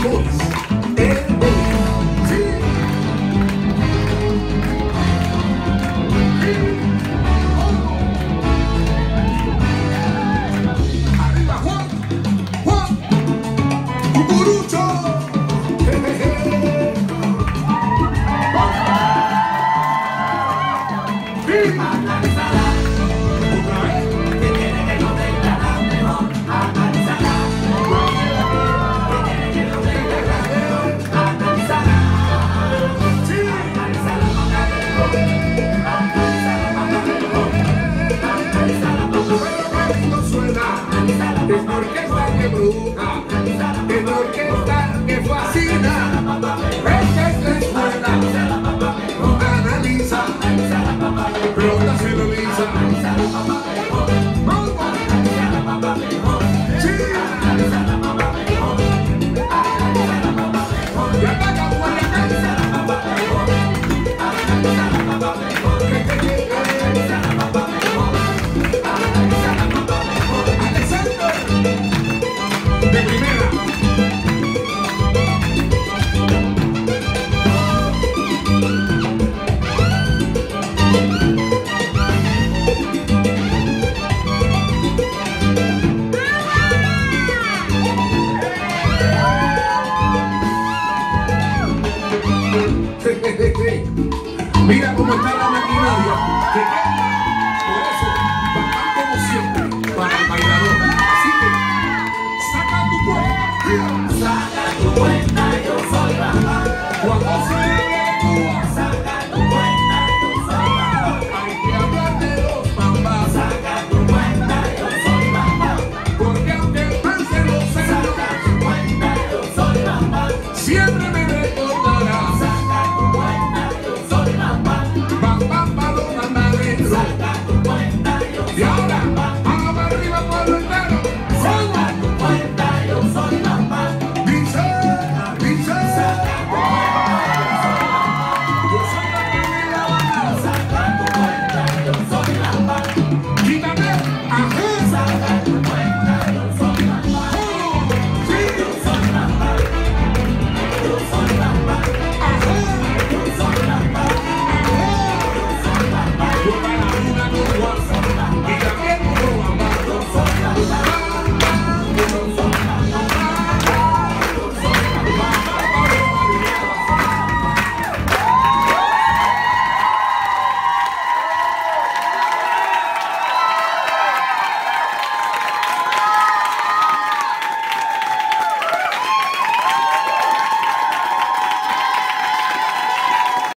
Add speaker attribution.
Speaker 1: Boys. El Boys. Sí. Arriba, Juan. Juan. Cucurucho. Analizará, otra vez, que tiene que no tenga la mejor. Analizará, que tiene que no tenga la mejor. Analizará, sí. Analizará para mejor. Analizará para mejor. Analizará para mejor. Cuando suena, es porque está de bruja.